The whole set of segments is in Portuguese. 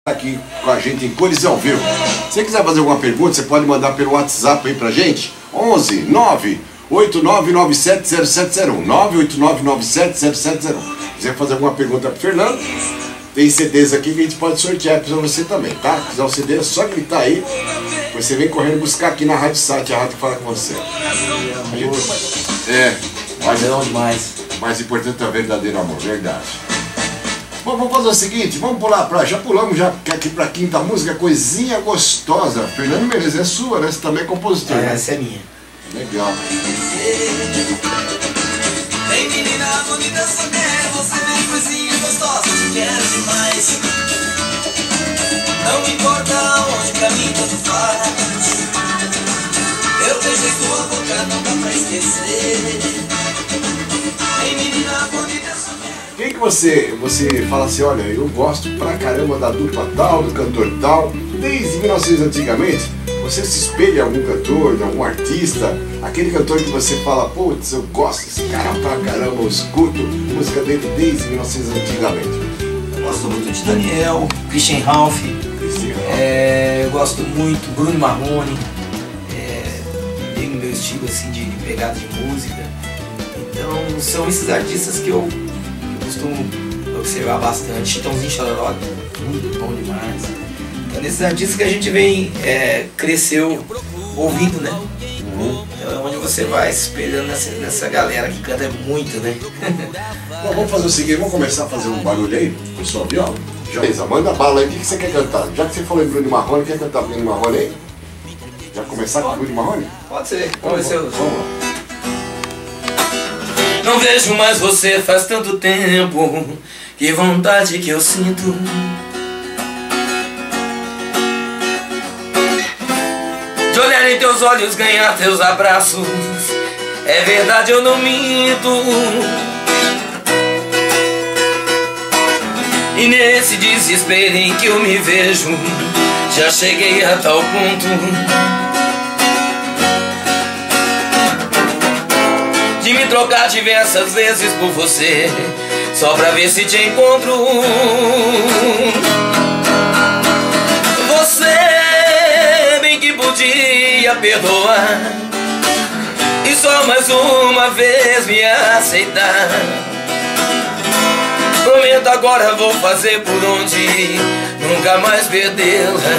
aqui com a gente em cores e ao vivo. Se você quiser fazer alguma pergunta, você pode mandar pelo WhatsApp aí pra gente. 11 989970701 989970701. Se quiser fazer alguma pergunta pro Fernando, tem CDs aqui que a gente pode sortear pra você também, tá? Se quiser um CD é só gritar aí. Você vem correndo buscar aqui na Rádio Sat, a rádio que fala com você. Mas é bom demais. Mais importante é o verdadeiro amor, verdade. Bom, vamos fazer o seguinte, vamos pular já pulamos já aqui pra quinta música, Coisinha Gostosa. Fernando Menezes, é sua, né? Você também é compositor, né? Essa é minha. Legal. Vem menina bonita, só quero você, vem coisinha gostosa, te quero demais. Não me importa onde, pra mim tanto faz. Eu beijei sua boca, não dá pra esquecer. Vem menina bonita, só quero. Quem que você fala assim, olha, eu gosto pra caramba da dupla tal, do cantor tal, desde 1900 antigamente, você se espelha em algum cantor, em algum artista, aquele cantor que você fala, putz, eu gosto desse cara pra caramba, eu escuto música dele desde 1900 antigamente. Eu gosto muito de Daniel, Christian Ralph, eu gosto muito Bruno Marrone, tem o meu estilo assim de pegada de música. Então são esses artistas que eu costumo observar bastante. Chitãozinho Chororó, muito bom demais. Então nesses artistas que a gente vem, cresceu ouvindo, né? Então é onde você vai se espelhando nessa galera que canta muito, né? Bom, vamos fazer o seguinte, vamos começar a fazer um barulho aí com sua viola? Beleza, manda bala aí, o que você quer cantar? Já que você falou em Bruno Marrone, quer cantar Bruno Marrone aí? Já começar com Bruno Marrone? Pode ser, vamos ver. Vamos lá. Não vejo mais você faz tanto tempo, que vontade que eu sinto. De olhar em teus olhos, ganhar teus abraços. É verdade, eu não minto. E nesse desespero em que eu me vejo, já cheguei a tal ponto de me trocar diversas vezes por você, só pra ver se te encontro. Você bem que podia perdoar e só mais uma vez me aceitar. Prometo agora vou fazer por onde nunca mais perdê-la.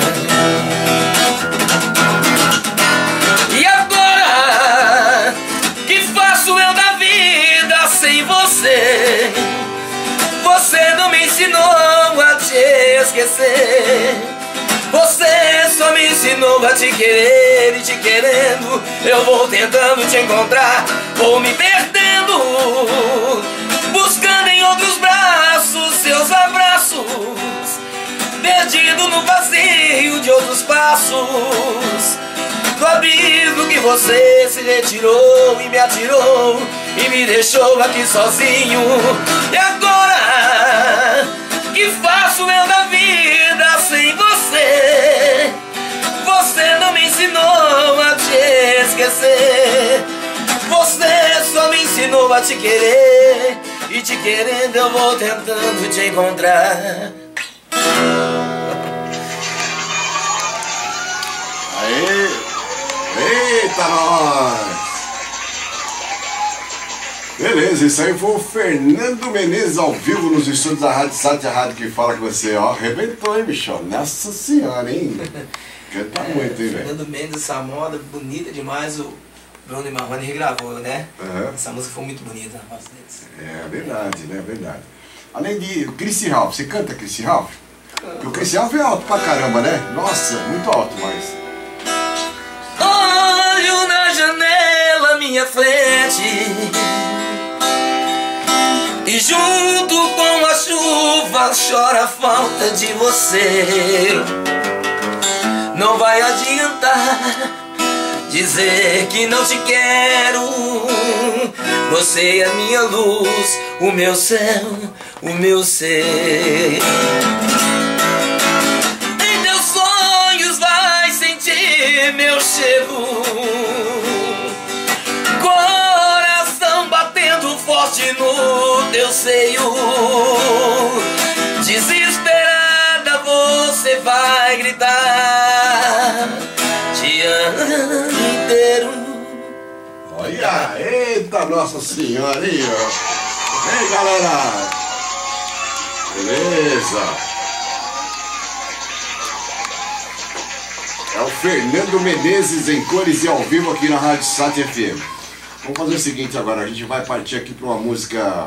E agora, que faço eu da vida sem você? Você não me ensinou a te esquecer. Você só me ensinou a te querer, e te querendo eu vou tentando te encontrar. Vou me perdendo, buscando em outros braços seus abraços, perdido no vazio de outros passos, do abismo que você se retirou e me atirou e me deixou aqui sozinho. E agora, que faço eu da vida sem você? Você não me ensinou a te esquecer. Você só me ensinou a te querer, e te querendo eu vou tentando te encontrar. Aê! Eita, nós! Beleza, isso aí foi o Fernando Menezes ao vivo nos estúdios da Rádio Sat, a rádio que fala com você, ó. Arrebentou, hein, bichão? Nossa senhora, hein? Canta muito, hein, velho? Fernando Mendes, essa moda bonita demais, o Bruno Marrone regravou, né? Uhum. Essa música foi muito bonita na voz deles. É verdade, né? Verdade. Além de Chrissy Ralph, você canta Chrissy Ralph? Porque o Chrissy Ralph é alto pra caramba, né? Nossa, muito alto, mas... Olho na janela à minha frente, e junto com a chuva chora a falta de você. Não vai adiantar dizer que não te quero. Você é a minha luz, o meu céu, o meu ser. Em teus sonhos vai sentir meu cheiro, coração batendo forte no teu seio. Desesperada você vai gritar te amo inteiro. Olha, eita Nossa Senhora, hein, ó. Vem, galera. Beleza. É o Fernando Menezes em cores e ao vivo aqui na Rádio Sat FM. Vamos fazer o seguinte agora, a gente vai partir aqui para uma música,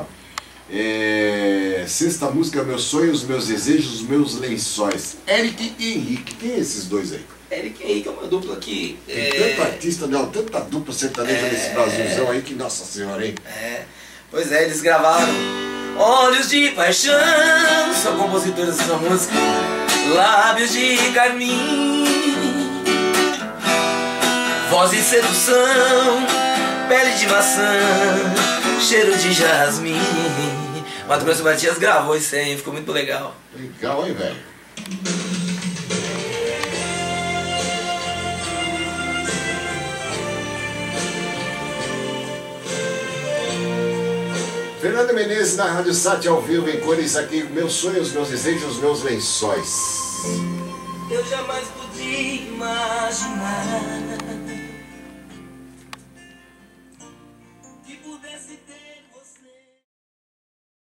sexta música, Meus Sonhos, Meus Desejos, Meus Lençóis. Eric e Henrique, quem é esses dois aí? Eric e Henrique é uma dupla que... Tem tanto artista, não, tanta dupla sertaneja nesse Brasilzão aí que, nossa senhora, hein? Pois é, eles gravaram Olhos de Paixão, são compositores dessa música. Lábios de carmim, voz de sedução, pele de maçã, cheiro de jasmim. Mato Grosso Matias gravou isso aí, ficou muito legal. Legal, hein, velho? Fernando Menezes na Rádio Sat ao vivo em cores aqui, Meus Sonhos, Meus Desejos, Meus Lençóis. Eu jamais podia imaginar